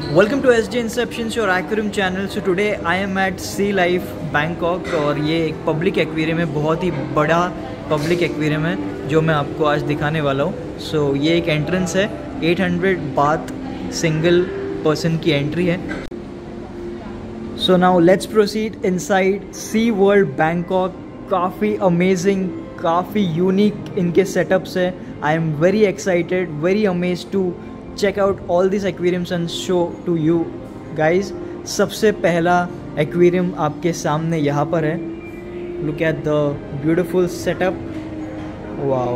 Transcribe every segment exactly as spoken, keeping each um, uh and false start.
Welcome to S J inceptions your aquarium channel. So today I am at Sea Life Bangkok और ये एक public aquarium है, बहुत ही बड़ा पब्लिक एक्वेरियम है जो मैं आपको आज दिखाने वाला हूँ। सो so, ये एक एंट्रेंस है, आठ सौ बात सिंगल पर्सन की एंट्री है। So now let's proceed inside Sea World Bangkok. काफ़ी अमेजिंग, काफ़ी यूनिक इनके सेटअप्स है। I am very excited, very amazed to check out all these aquariums and show to you guys। सबसे पहला aquarium आपके सामने यहाँ पर है। Look at the beautiful setup, wow,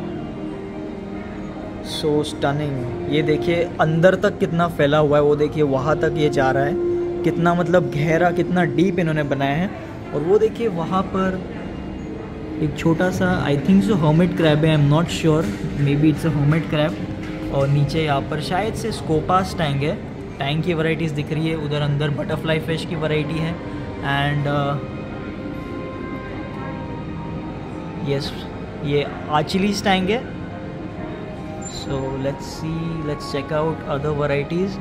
so stunning। ये देखिए अंदर तक कितना फैला हुआ है, वो देखिए वहाँ तक ये जा रहा है, कितना मतलब गहरा, कितना डीप इन्होंने बनाया है। और वो देखिए वहाँ पर एक छोटा सा, I think so hermit crab है, I am not sure, maybe it's a hermit crab. और नीचे यहाँ पर शायद से स्कोपास टैंक है, टैंक की वैराइटीज़ दिख रही है। उधर अंदर बटरफ्लाई फिश की वैरायटी है। एंड यस uh, ये आर्चिलीज टैंक है। So let's see, let's check out other varieties.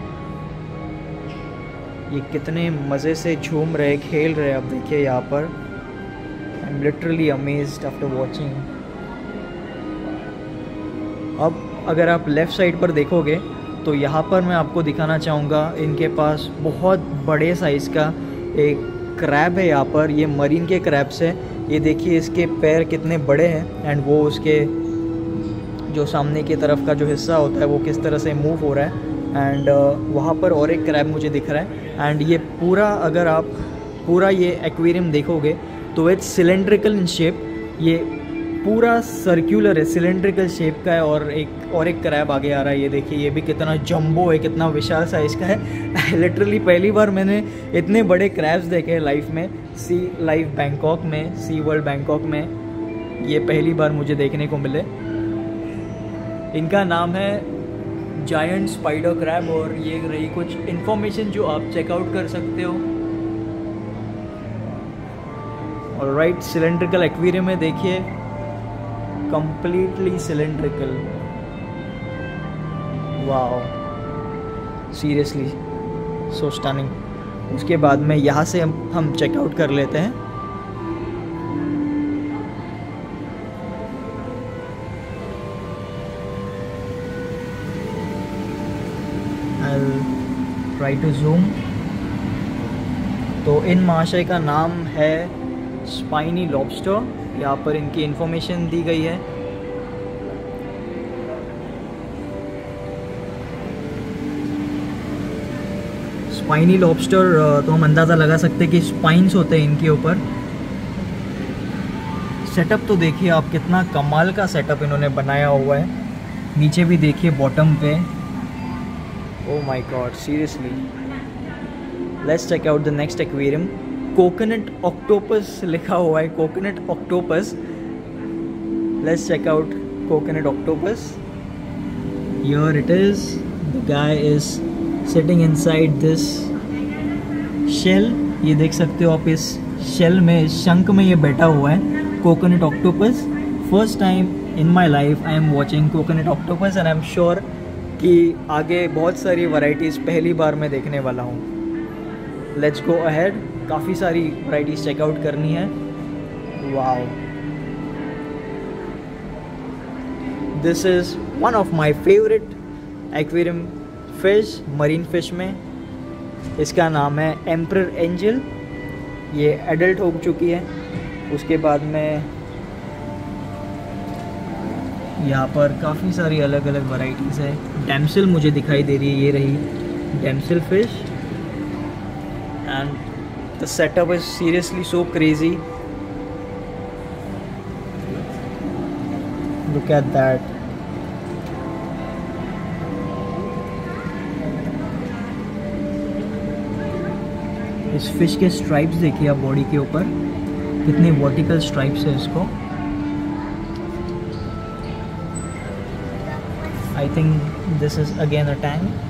ये कितने मज़े से झूम रहे, खेल रहे, अब देखिए यहाँ पर। I am literally amazed after watching. अब अगर आप लेफ़्ट साइड पर देखोगे तो यहाँ पर मैं आपको दिखाना चाहूँगा, इनके पास बहुत बड़े साइज़ का एक क्रैब है यहाँ पर। ये मरीन के क्रैब्स है। ये देखिए इसके पैर कितने बड़े हैं एंड वो उसके जो सामने की तरफ का जो हिस्सा होता है वो किस तरह से मूव हो रहा है। एंड uh, वहाँ पर और एक क्रैब मुझे दिख रहा है। एंड ये पूरा, अगर आप पूरा ये एक्वेरियम देखोगे तो इट्स सिलेंड्रिकल इन शेप। ये पूरा सर्क्यूलर है, सिलेंड्रिकल शेप का है। और एक और एक क्रैब आगे आ रहा है, ये देखिए, ये भी कितना जंबो है, कितना विशाल साइज़ का है। लिटरली पहली बार मैंने इतने बड़े क्रैब्स देखे हैं लाइफ में। सी लाइफ बैंकॉक में, सी वर्ल्ड बैंकॉक में ये पहली बार मुझे देखने को मिले। इनका नाम है जायंट स्पाइडर क्रैब और ये रही कुछ इन्फॉर्मेशन जो आप चेकआउट कर सकते हो। और राइट, सिलेंड्रिकल एक्वेरियम है, देखिए completely cylindrical, wow, seriously so stunning। उसके बाद में यहाँ से हम हम चेकआउट कर लेते हैं। I'll try to zoom। तो इन महाशय का नाम है स्पाइनी लॉबस्टर। यहाँ पर इनकी इन्फॉर्मेशन दी गई है। स्पाइनी लॉबस्टर, तो हम अंदाज़ा लगा सकते हैं कि स्पाइन्स होते हैं इनके ऊपर। सेटअप तो देखिए आप, कितना कमाल का सेटअप इन्होंने बनाया हुआ है। नीचे भी देखिए बॉटम पे, oh my god, seriously. Let's check out the next aquarium. Coconut octopus लिखा हुआ है, coconut octopus. Let's check out coconut octopus. Here it is, the guy is sitting inside this shell. ये देख सकते हो आप, इस शेल में, इस शंक में ये बैठा हुआ है coconut octopus. First time in my life I am watching coconut octopus and I am sure कि आगे बहुत सारी वैरायटीज़ पहली बार मैं देखने वाला हूँ। Let's go ahead. काफ़ी सारी वैराइटीज़ चेकआउट करनी है। Wow, this is one of my favourite aquarium fish, marine fish में। इसका नाम है एम्परर एंजल। ये एडल्ट हो चुकी है। उसके बाद में यहाँ पर काफ़ी सारी अलग अलग वैराइटीज़ है। डैमसिल मुझे दिखाई दे रही है, ये रही damsel fish. And the setup is seriously so crazy. Look at that. इस फिश के स्ट्राइप्स देखिए आप बॉडी के ऊपर, कितने वर्टिकल स्ट्राइप्स है इसको। I think this is again a tank.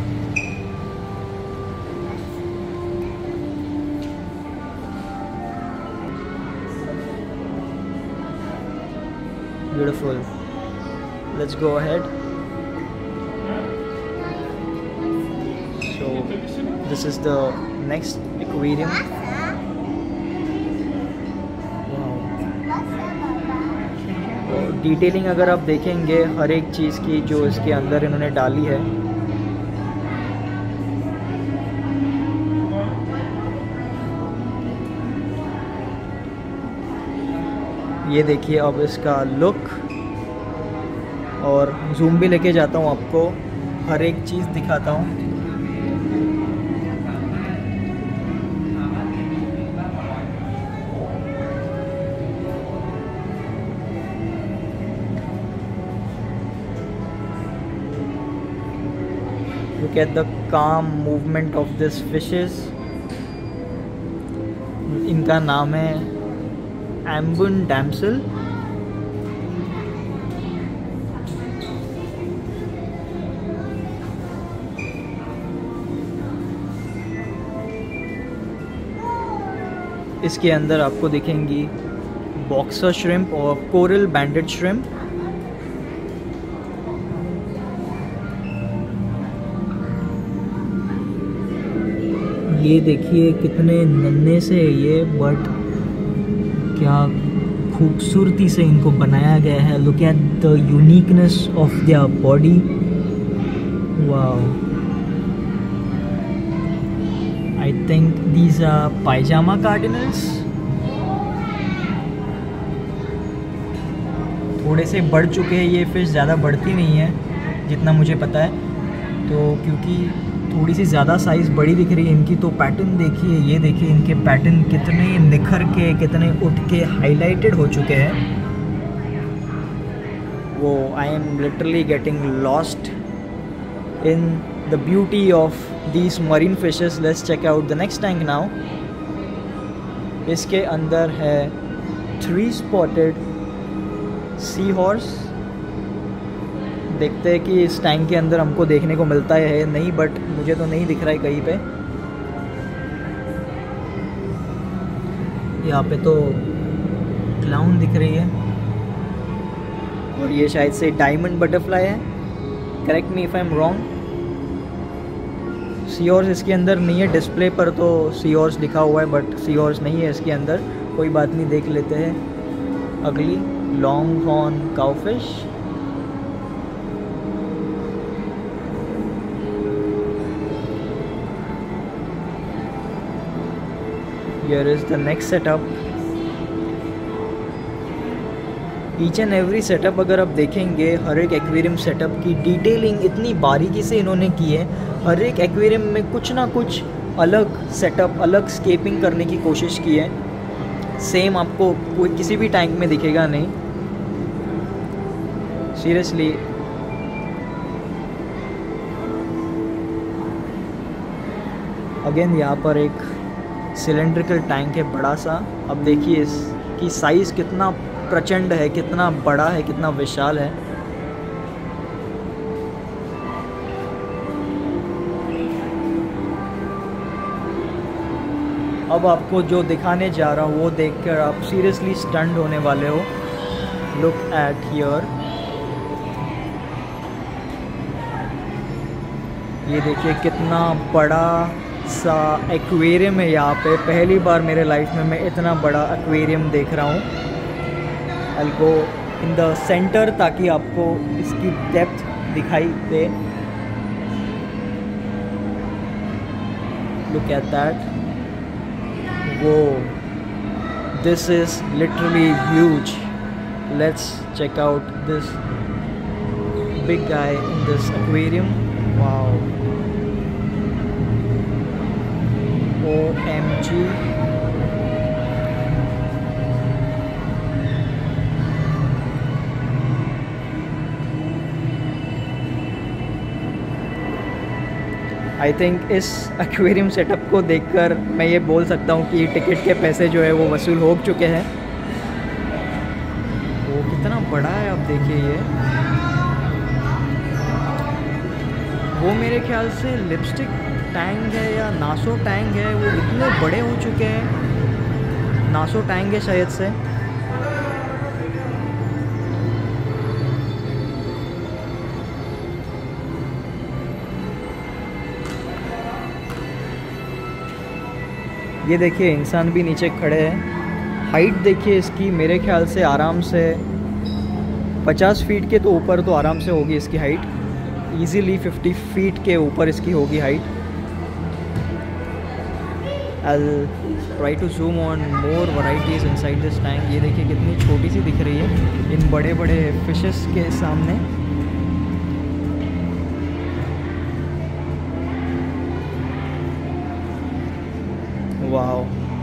Beautiful. Let's go ahead. So this is the next aquarium. और डिटेलिंग अगर आप देखेंगे हर एक चीज़ की जो इसके अंदर इन्होंने डाली है, ये देखिए अब इसका लुक। और जूम भी लेके जाता हूँ, आपको हर एक चीज़ दिखाता हूँ। Look at the calm movement of this fishes. इनका नाम है एम्बुन डैम्सल। इसके अंदर आपको दिखेंगी बॉक्सर श्रिम्प और कोरल बैंडेड श्रिम्प। ये देखिए कितने नन्हे से ये, बट क्या खूबसूरती से इनको बनाया गया है। Look at the uniqueness of their body. Wow, I think these are pyjama cardinals. थोड़े से बढ़ चुके हैं ये फिश, ज़्यादा बढ़ती नहीं है जितना मुझे पता है, तो क्योंकि थोड़ी सी ज़्यादा साइज़ बड़ी दिख रही है इनकी। तो पैटर्न देखिए, ये देखिए इनके पैटर्न कितने निखर के, कितने उठ के हाईलाइटेड हो चुके हैं। वो I am literally getting lost in the beauty of these marine fishes. Let's check out the next tank now. इसके अंदर है थ्री स्पॉटेड सी हॉर्स। देखते हैं कि इस टैंक के अंदर हमको देखने को मिलता है नहीं, बट मुझे तो नहीं दिख रहा है कहीं पे। यहाँ पे तो क्लाउन दिख रही है और ये शायद से डायमंड बटरफ्लाई है। Correct me if I am wrong. Sea horse इसके अंदर नहीं है, डिस्प्ले पर तो सी हॉर्स लिखा हुआ है बट सी हॉर्स नहीं है इसके अंदर। कोई बात नहीं, देख लेते हैं अगली। Long horn cowfish. Here is the next setup. Each and every setup अगर आप देखेंगे, हर एक एक्वेरियम सेटअप की डिटेलिंग इतनी बारीकी से इन्होंने की है। हर एक एक्वेरियम में कुछ ना कुछ अलग सेटअप, अलग स्केपिंग करने की कोशिश की है। सेम आपको कोई किसी भी टैंक में दिखेगा नहीं, सीरियसली। अगेन यहाँ पर एक सिलेंड्रिकल टैंक है बड़ा सा। अब देखिए इसकी साइज़ कितना प्रचंड है, कितना बड़ा है, कितना विशाल है। अब आपको जो दिखाने जा रहा हूँ वो देखकर आप सीरियसली स्टन्ड होने वाले हो। लुक एट हियर, ये देखिए कितना बड़ा सा एक्वेरियम है यहाँ पे। पहली बार मेरे लाइफ में मैं इतना बड़ा एक्वेरियम देख रहा हूँ। आई गो इन द सेंटर ताकि आपको इसकी डेप्थ दिखाई दे। Look at that. वो this is literally huge. Let's check out this big guy in this aquarium. Wow, O M G। I think इस एक्वेरियम सेटअप को देखकर मैं ये बोल सकता हूँ कि टिकट के पैसे जो है वो वसूल हो चुके हैं। वो कितना बड़ा है आप देखिए। ये वो मेरे ख्याल से लिपस्टिक टैंक है या नासो टैंक है, वो इतने बड़े हो चुके हैं। नासो टैंक है शायद से। ये देखिए इंसान भी नीचे खड़े हैं। हाइट देखिए इसकी, मेरे ख्याल से आराम से पचास फीट के तो ऊपर तो आराम से होगी इसकी हाइट। इजीली पचास फीट के ऊपर इसकी होगी height. I'll try to zoom on more varieties inside this tank। ये देखिए कितनी छोटी सी दिख रही है इन बड़े बड़े फिशेस के सामने। वाओ।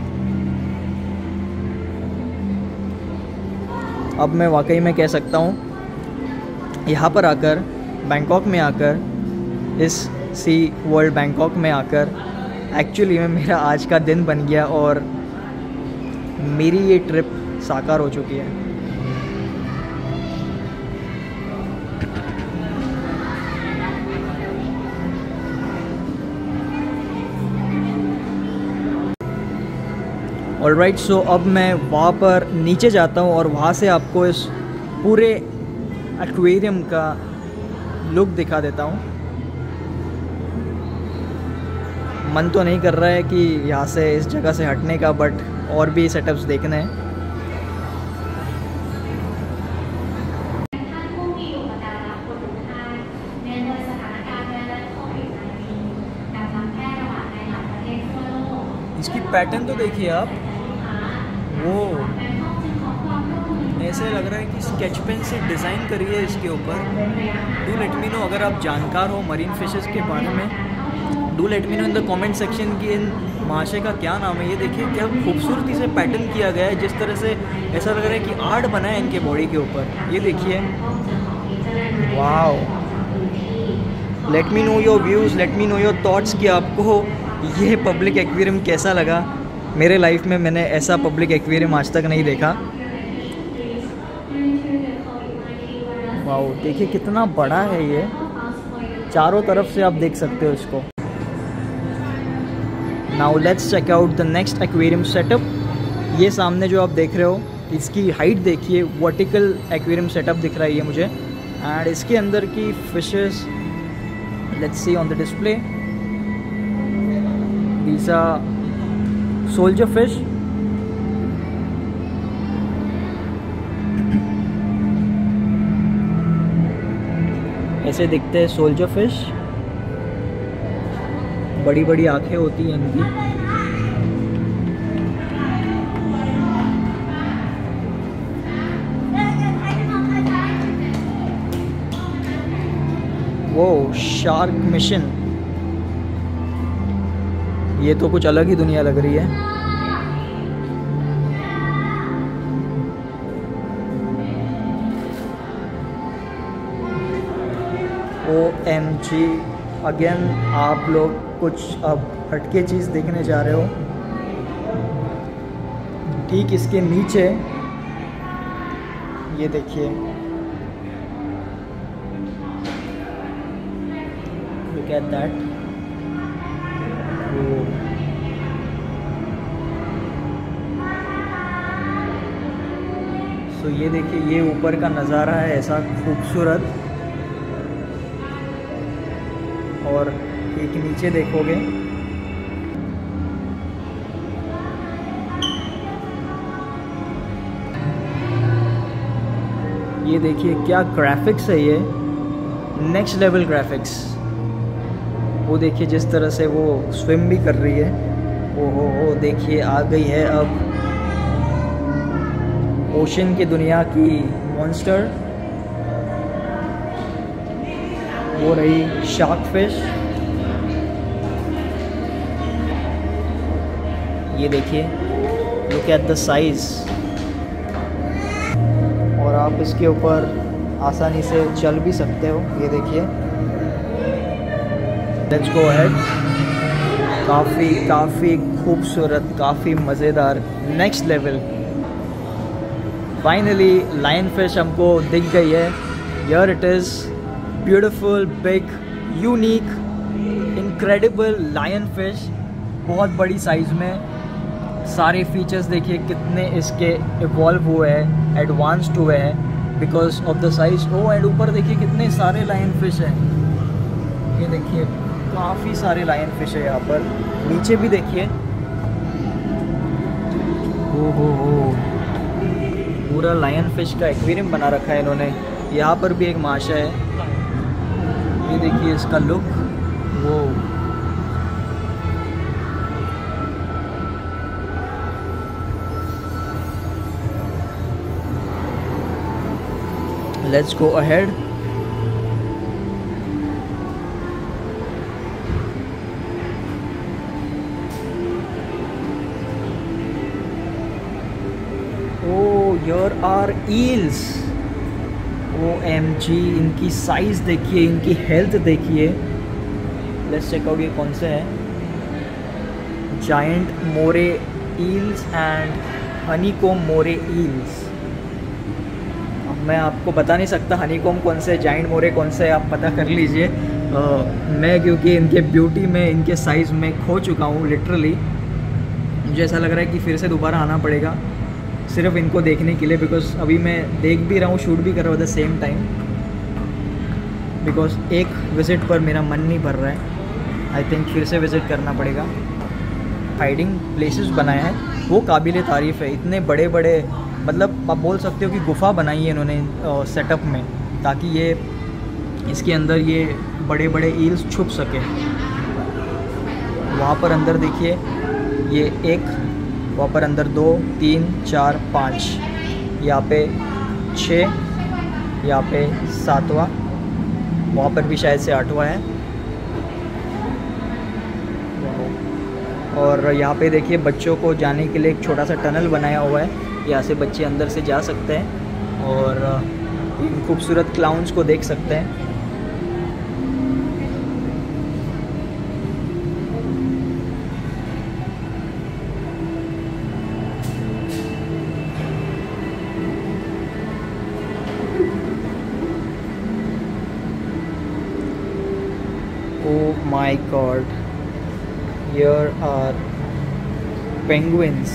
अब मैं वाकई में कह सकता हूँ यहाँ पर आकर, बैंकॉक में आकर, इस सी वर्ल्ड बैंकॉक में आकर एक्चुअली में मेरा आज का दिन बन गया और मेरी ये ट्रिप साकार हो चुकी है। ऑलराइट, सो अब मैं वहाँ पर नीचे जाता हूँ और वहाँ से आपको इस पूरे एक्वेरियम का लुक दिखा देता हूँ। मन तो नहीं कर रहा है कि यहाँ से, इस जगह से हटने का, बट और भी सेटअप्स देखने हैं। इसकी पैटर्न तो देखिए आप, वो ऐसे लग रहा है कि स्केच पेन से डिज़ाइन करी है इसके ऊपर। डू लेट मी नो अगर आप जानकार हो मरीन फिशेस के बारे में। Do let me know in the comment section कि इन महाशय का क्या नाम है। ये देखिए क्या खूबसूरती से पैटर्न किया गया है, जिस तरह से ऐसा लग रहा है कि आर्ट बना है इनके बॉडी के ऊपर। ये देखिए, वाओ। Let me know your views, let me know your thoughts कि आपको ये पब्लिक एक्वेरियम कैसा लगा। मेरे लाइफ में मैंने ऐसा पब्लिक एक्वेरियम आज तक नहीं देखा। वाओ, देखिए कितना बड़ा है ये, चारों तरफ से आप देख सकते हो इसको। Now let's check out the next aquarium setup. ये सामने जो आप देख रहे हो, इसकी हाइट देखिए, वर्टिकल एक्वेरियम सेटअप दिख रहा है ये मुझे। एंड इसके अंदर की fishes, let's see on the display. These are soldier fish. ऐसे दिखते हैं सोल्जर फिश, बड़ी बड़ी आंखें होती हैं इनकी। वो शार्क मिशन, ये तो कुछ अलग ही दुनिया लग रही है। ओ एम जी, अगेन आप लोग कुछ अब हटके चीज़ देखने जा रहे हो। ठीक इसके नीचे ये देखिए, लुक एट दैट। सो ये देखिए, ये ऊपर का नज़ारा है ऐसा खूबसूरत। और एक नीचे देखोगे, ये देखिए क्या ग्राफिक्स है, ये नेक्स्ट लेवल ग्राफिक्स। वो देखिए जिस तरह से वो स्विम भी कर रही है। ओ हो हो, देखिए आ गई है अब ओशन की दुनिया की मॉन्स्टर। वो रही शार्क फिश। ये देखिए, लुक एट द साइज। और आप इसके ऊपर आसानी से चल भी सकते हो। ये देखिए, लेट्स गो अहेड। काफ़ी काफ़ी खूबसूरत, काफ़ी मज़ेदार, next level. Finally lion fish हमको दिख गई है। Here it is, beautiful, big, unique, incredible lion fish. बहुत बड़ी साइज़ में। सारे फीचर्स देखिए कितने इसके इवॉल्व हुए हैं, एडवांस्ड हुए हैं because of the size. Oh and ऊपर देखिए कितने सारे लायन फिश हैं। ये देखिए काफ़ी सारे लायन फिश है यहाँ पर। नीचे भी देखिए ओ हो हो, पूरा लायन फिश का एक्वेरियम बना रखा है इन्होंने। यहाँ पर भी एक माशा है, ये देखिए इसका लुक। वो let's go ahead. Here are eels. O M G, इनकी साइज देखिए, इनकी हेल्थ देखिए। लेट्स चेक आउट ये कौन से हैं। Giant moray eels and honeycomb moray eels. अब मैं आपको बता नहीं सकता हनीकॉम कौन से, जायंट मोरे कौन से, आप पता कर लीजिए। uh, मैं क्योंकि इनके ब्यूटी में, इनके साइज़ में खो चुका हूँ लिटरली। मुझे ऐसा लग रहा है कि फिर से दोबारा आना पड़ेगा सिर्फ इनको देखने के लिए, बिकॉज अभी मैं देख भी रहा हूँ, शूट भी कर रहा हूँ at the same time, because एक विज़िट पर मेरा मन नहीं भर रहा है। आई थिंक फिर से विज़िट करना पड़ेगा। हाइडिंग प्लेसेस बनाए हैं वो काबिल तारीफ़ है। इतने बड़े बड़े, मतलब आप बोल सकते हो कि गुफ़ा बनाई है इन्होंने सेटअप में, ताकि ये इसके अंदर ये बड़े बड़े ईल्स छुप सके। वहाँ पर अंदर देखिए, ये एक, वहाँ पर अंदर दो, तीन, चार, पाँच, यहाँ पे छः, यहाँ पे सातवां, वहाँ पर भी शायद से आठवां है। और यहाँ पे देखिए बच्चों को जाने के लिए एक छोटा सा टनल बनाया हुआ है, यहाँ से बच्चे अंदर से जा सकते हैं और इन खूबसूरत क्लाउन्स को देख सकते हैं। Oh my God, here are penguins.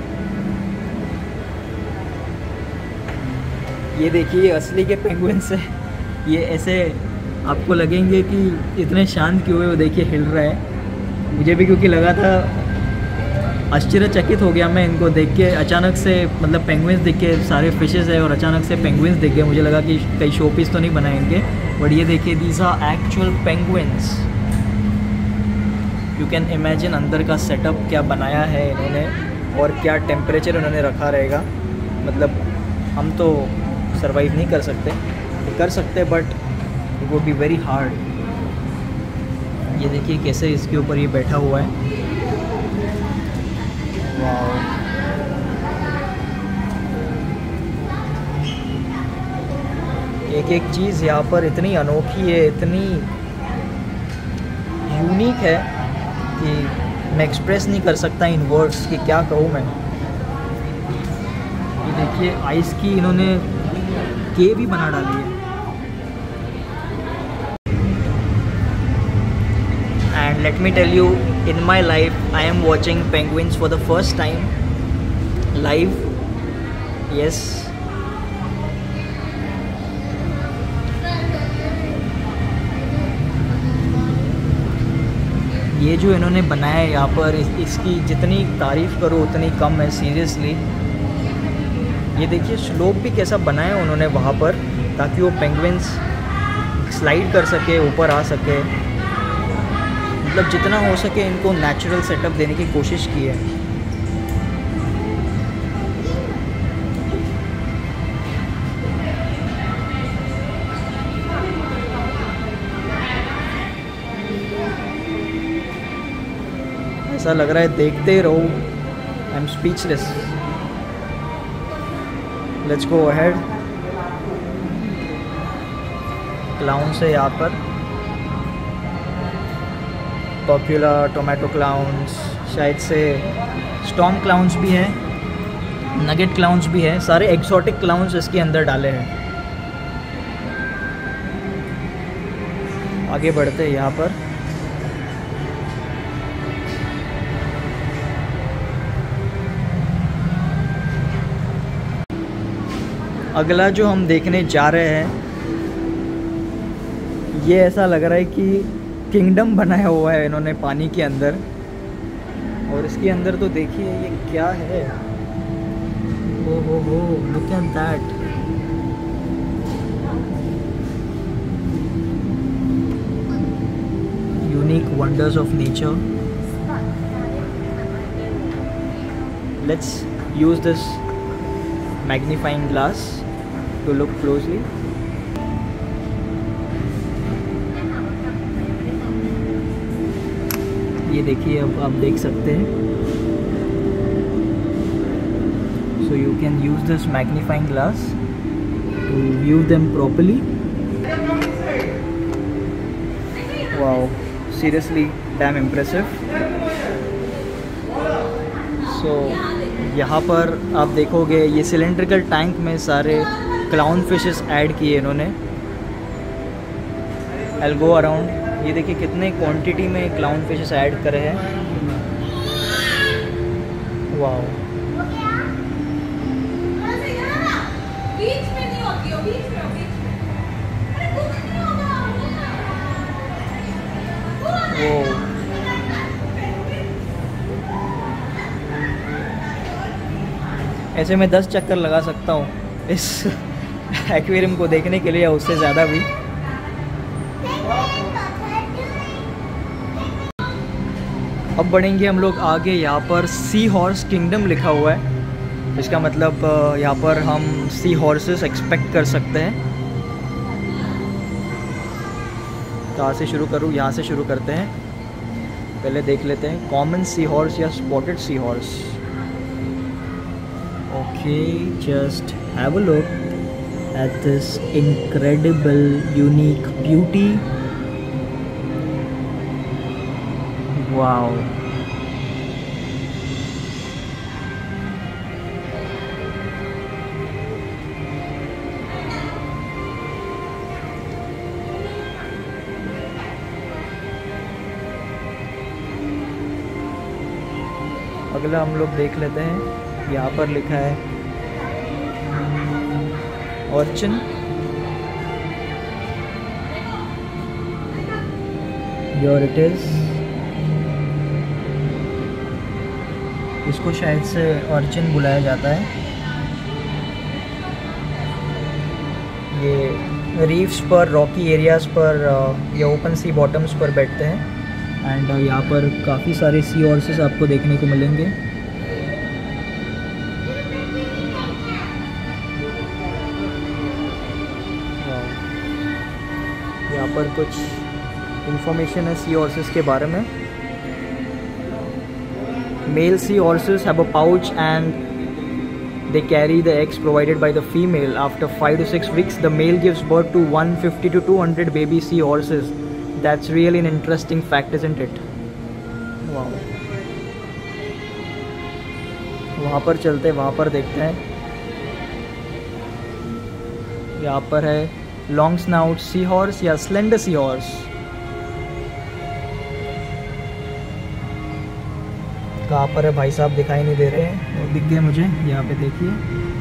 ये देखिए असली के पेंगुइन्स है। ये ऐसे आपको लगेंगे कि इतने शांत क्यों है, वो देखिए हिल रहा है। मुझे भी क्योंकि लगा था, आश्चर्यचकित हो गया मैं इनको देख के। अचानक से मतलब पेंगुइन्स दिख के, सारे फिशेस है और अचानक से पेंगुइन्स दिख गए। मुझे लगा कि कई शो पीस तो नहीं बनाएंगे, बट ये देखिए these are actual penguins. You can imagine अंदर का सेटअप क्या बनाया है इन्होंने और क्या टेम्परेचर उन्होंने रखा रहेगा। मतलब हम तो सरवाइव नहीं कर सकते, कर सकते but it would be very hard. ये देखिए कैसे इसके ऊपर ये बैठा हुआ है। वाओ, एक एक चीज़ यहाँ पर इतनी अनोखी है, इतनी यूनिक है कि मैं एक्सप्रेस नहीं कर सकता इन वर्ड्स कि क्या कहूँ मैं। ये देखिए आइस की इन्होंने केव भी बना डाली है। And let me tell you, in my life I am watching penguins for the first time live. Yes, ये जो इन्होंने बनाया है यहाँ पर, इस, इसकी जितनी तारीफ़ करो उतनी कम है सीरियसली। ये देखिए स्लोप भी कैसा बनाया है उन्होंने वहाँ पर, ताकि वो पेंगुइन्स स्लाइड कर सके, ऊपर आ सके। मतलब जितना हो सके इनको नेचुरल सेटअप देने की कोशिश की है। ऐसा लग रहा है देखते ही रहो। I am speechless. Let's go ahead. Clown से यहाँ पर पॉपुलर टोमेटो क्लाउन्स, शायद से स्टॉर्म क्लाउन्स भी हैं, नगेट क्लाउन्स भी हैं, सारे एक्सोटिक क्लाउन्स इसके अंदर डाले हैं। आगे बढ़ते हैं यहाँ पर। अगला जो हम देखने जा रहे हैं, ये ऐसा लग रहा है कि किंगडम बनाया हुआ है इन्होंने पानी के अंदर। और इसके अंदर तो देखिए ये क्या है, Oh, oh, oh, look at that. Unique wonders of nature. Let's use this magnifying glass to look closely. ये देखिए, अब आप देख सकते हैं. So you can use this magnifying glass to view them properly. Wow, seriously damn impressive. So यहाँ पर आप देखोगे ये सिलेंड्रिकल टैंक में सारे क्लाउन फिशेस ऐड किए इन्होंने. I'll go around. ये देखिए कितने क्वांटिटी में क्लाउन फिशेस ऐड करे हैं. वाओ. वो ऐसे मैं दस चक्कर लगा सकता हूँ इस एक्वेरियम को देखने के लिए, या उससे ज़्यादा भी. अब बढ़ेंगे हम लोग आगे. यहाँ पर सी हॉर्स किंगडम लिखा हुआ है. इसका मतलब यहाँ पर हम सी हॉर्सेस एक्सपेक्ट कर सकते हैं. कहाँ से शुरू करूँ? यहाँ से शुरू करते हैं. पहले देख लेते हैं कॉमन सी हॉर्स या spotted sea horse. Okay, just have a look at this incredible unique beauty. Wow. अगला हम लोग देख लेते हैं. यहाँ पर लिखा है ऑर्चिन. Your it is. इसको शायद से ऑर्चिन बुलाया जाता है. ये रीफ्स पर, रॉकी एरियाज़ पर या ओपन सी बॉटम्स पर बैठते हैं. एंड यहाँ पर काफ़ी सारे सी हॉर्सेस आपको देखने को मिलेंगे. यहाँ पर कुछ इंफॉर्मेशन है सी हॉर्सेस के बारे में. Male sea horses have a pouch and they carry the eggs provided by the female. After five to six weeks, the male gives birth to one hundred fifty to two hundred baby sea horses. That's really an interesting fact, isn't it? Wow. वहाँ पर चलते हैं, वहाँ पर देखते हैं. यहाँ पर है लॉन्ग स्नाउट सी हॉर्स या स्लेंडर सी हॉर्स. कहाँ पर है भाई साहब? दिखाई नहीं दे रहे हैं. वो दिख गए मुझे. यहाँ पे देखिए,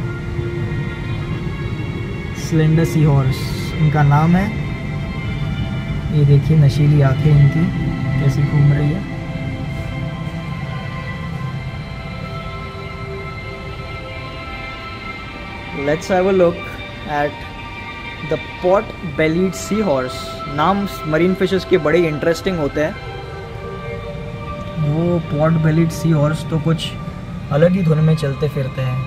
स्लेंडर सी हॉर्स इनका नाम है. ये देखिए नशीली आंखें इनकी कैसी घूम रही है. Let's have a look at the pot bellied sea horse. नाम मरीन फिशेस के बड़े इंटरेस्टिंग होते हैं. वो पॉट बेलीड सी हॉर्स तो कुछ अलग ही धुन में चलते फिरते हैं.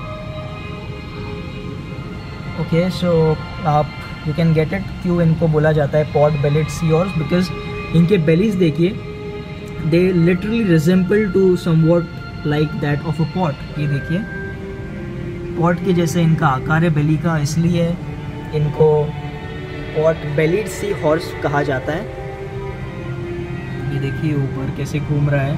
ओके, सो आप यू कैन गेट इट क्यों इनको बोला जाता है pot bellied sea horse. Because इनके बेलीज देखिए, they literally resemble to somewhat like that of a pot. ये देखिए पॉट के जैसे इनका आकार है बेली का, इसलिए इनको पॉट बेलीड सी हॉर्स कहा जाता है. ये देखिए ऊपर कैसे घूम रहा है.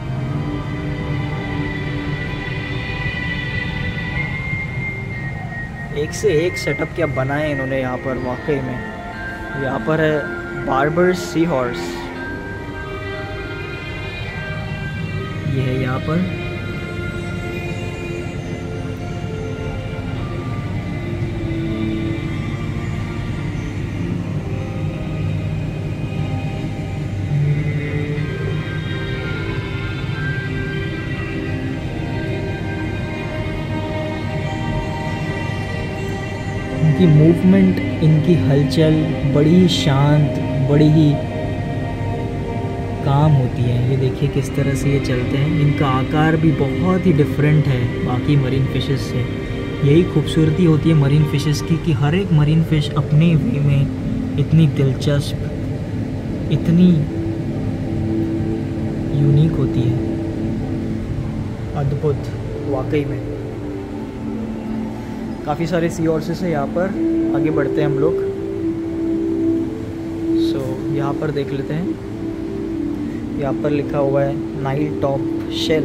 एक से एक सेटअप क्या बनाए इन्होंने यहाँ पर वाकई में. यहाँ पर है बार्बर सी हॉर्स. ये है यहाँ पर. इनकी मूवमेंट, इनकी हलचल बड़ी ही शांत, बड़ी ही काम होती है। ये देखिए किस तरह से ये चलते हैं। इनका आकार भी बहुत ही डिफरेंट है बाकी मरीन फिशेस से। यही खूबसूरती होती है मरीन फिशेस की कि हर एक मरीन फिश अपने वे में इतनी दिलचस्प, इतनी यूनिक होती है, अद्भुत वाकई में। काफ़ी सारे सी हॉर्सेस है यहाँ पर। आगे बढ़ते हैं हम लोग। सो so, यहाँ पर देख लेते हैं। यहाँ पर लिखा हुआ है nile top shell.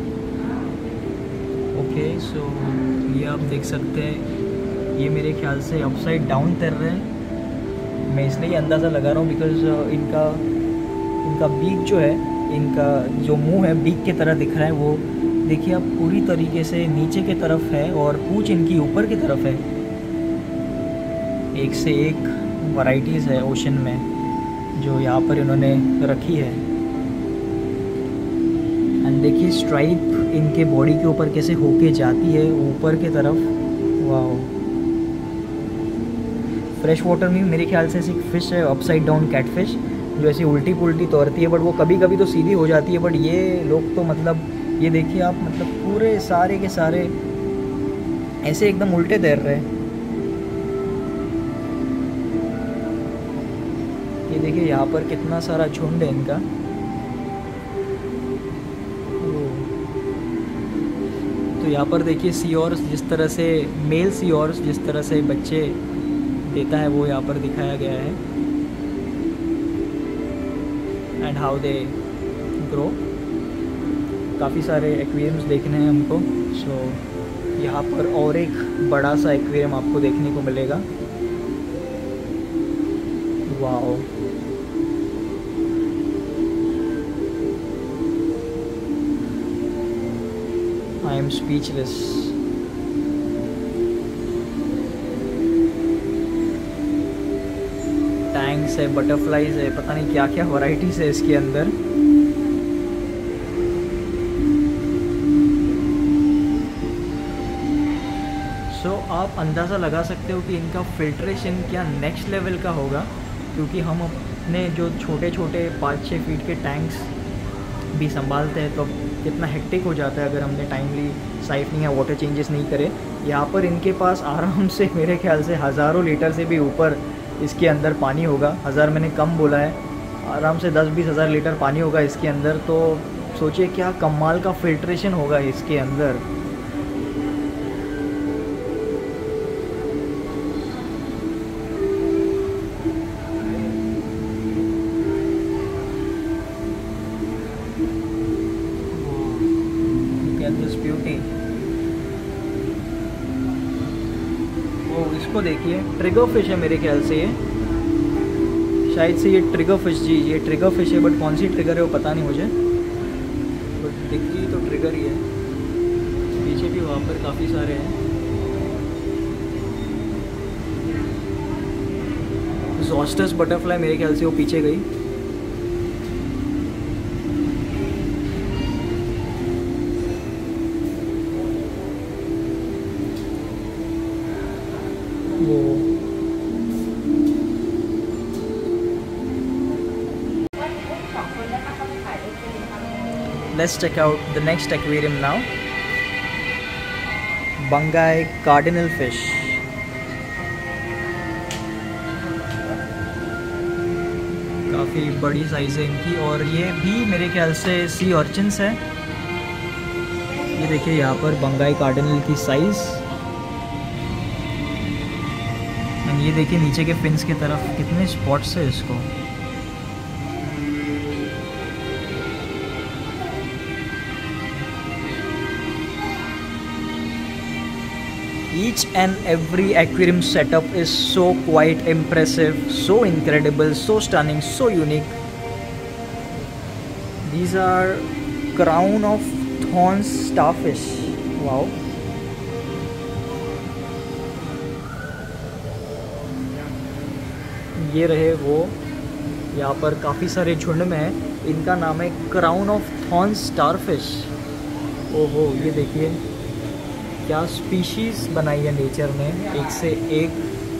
Okay, so ये आप देख सकते हैं। ये मेरे ख्याल से अपसाइड डाउन तैर रहे हैं। मैं इसलिए अंदाज़ा लगा रहा हूँ बिकॉज इनका इनका बीक जो है, इनका जो मुंह है बीक की तरह दिख रहा है। वो देखिए आप पूरी तरीके से नीचे की तरफ है और पूंछ इनकी ऊपर की तरफ है। एक से एक वैरायटीज़ है ओशन में जो यहाँ पर इन्होंने रखी है। एंड देखिए स्ट्राइप इनके बॉडी के ऊपर कैसे होके जाती है ऊपर की तरफ। वाह, फ्रेश वाटर में मेरे ख्याल से एक फ़िश है अपसाइड डाउन कैटफिश जो ऐसी उल्टी पुल्टी तैरती है, बट वो कभी कभी तो सीधी हो जाती है। बट ये लोग तो मतलब ये देखिए आप, मतलब पूरे सारे के सारे ऐसे एकदम उल्टे तैर रहे हैं। ये देखिए यहाँ पर कितना सारा झुंड है इनका। तो यहाँ पर देखिए सी हॉर्स जिस तरह से, मेल सी हॉर्स जिस तरह से बच्चे देता है वो यहाँ पर दिखाया गया है। And how they grow. काफ़ी सारे एक्वेरियम्स देखने हैं हमको। सो so, यहाँ पर और एक बड़ा सा एक्वेरियम आपको देखने को मिलेगा। Wow, I am speechless. Tanks है, बटरफ्लाइज है, पता नहीं क्या क्या वैरायटीज़ है इसके अंदर। सो so, आप अंदाज़ा लगा सकते हो कि इनका फिल्ट्रेशन क्या नेक्स्ट लेवल का होगा, क्योंकि हम अपने जो छोटे छोटे पाँच छः फीट के टैंक्स भी संभालते हैं तो कितना हेक्टिक हो जाता है अगर हमने टाइमली साइफनिंग या वाटर चेंजेस नहीं करे। यहाँ पर इनके पास आराम से मेरे ख्याल से हज़ारों लीटर से भी ऊपर इसके अंदर पानी होगा। हज़ार मैंने कम बोला है, आराम से दस बीस हज़ार लीटर पानी होगा इसके अंदर। तो सोचिए क्या कमाल का फिल्ट्रेशन होगा इसके अंदर। ब्यूटी। वो इसको देखिए, ट्रिगर फिश है मेरे ख्याल से ये, शायद से ये ट्रिगर फिश, जी ये ट्रिगर फिश है, बट कौन सी ट्रिगर है वो पता नहीं मुझे, बट दिख रही तो ट्रिगर ही है। पीछे भी वहाँ पर काफ़ी सारे हैं। ज़ॉस्टस बटरफ्लाई मेरे ख्याल से वो पीछे गई। वो Let's check out the next aquarium now. Bungai cardinal fish. काफ़ी बड़ी साइज़ है इनकी, और ये भी मेरे ख्याल से सी ऑर्चिन्स है। ये देखिए यहाँ पर बंगाई कार्डिनल की साइज़। ये देखिए नीचे के फिन्स की तरफ कितने स्पॉट्स है इसको। Each and every aquarium setup is so quite impressive, so incredible, so stunning, so unique. These are crown of thorns starfish. Wow. ये रहे वो, यहाँ पर काफ़ी सारे झुंड में है। इनका नाम है क्राउन ऑफ थॉर्न्स स्टारफिश। ओहो, ये देखिए क्या स्पीशीज़ बनाई है नेचर ने, एक से एक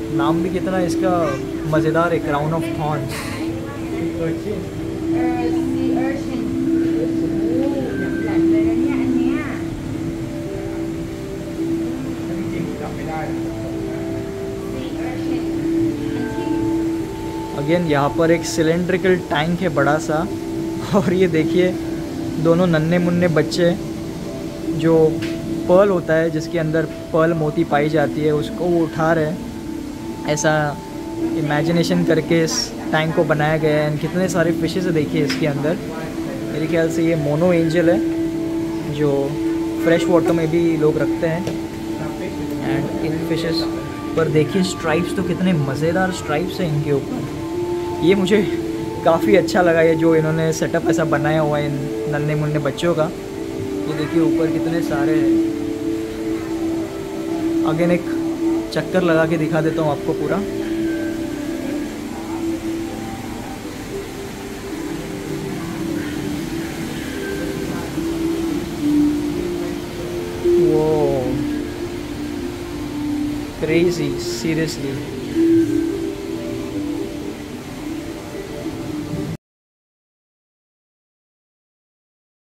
नाम भी कितना इसका मज़ेदार है, क्राउन ऑफ थॉर्न्स। เออซีเออร์ชินโอ้แหลมๆเลยนะเนี่ยอันเนี้ยจริงๆจับไม่ได้ซีเออร์ชิน अगेन यहाँ पर एक सिलेंड्रिकल टैंक है बड़ा सा, और ये देखिए दोनों नन्हे मुन्ने बच्चे जो पर्ल होता है जिसके अंदर पर्ल मोती पाई जाती है उसको वो उठा रहे हैं। ऐसा इमेजिनेशन करके इस टैंक को बनाया गया है। कितने सारे फिशेस है देखिए इसके अंदर। मेरे ख्याल से ये मोनो एंजल है जो फ्रेश वाटर में भी लोग रखते हैं। एंड इन फिशेस पर देखिए स्ट्राइप्स तो कितने मज़ेदार स्ट्राइप्स हैं इनके ऊपर। ये मुझे काफ़ी अच्छा लगा, ये जो इन्होंने सेटअप ऐसा बनाया हुआ है इन नन्हे मुन्ने बच्चों का। ये देखिए ऊपर कितने सारे हैं। अगेन एक चक्कर लगा के दिखा देता हूँ आपको पूरा। वो क्रेजी सीरियसली।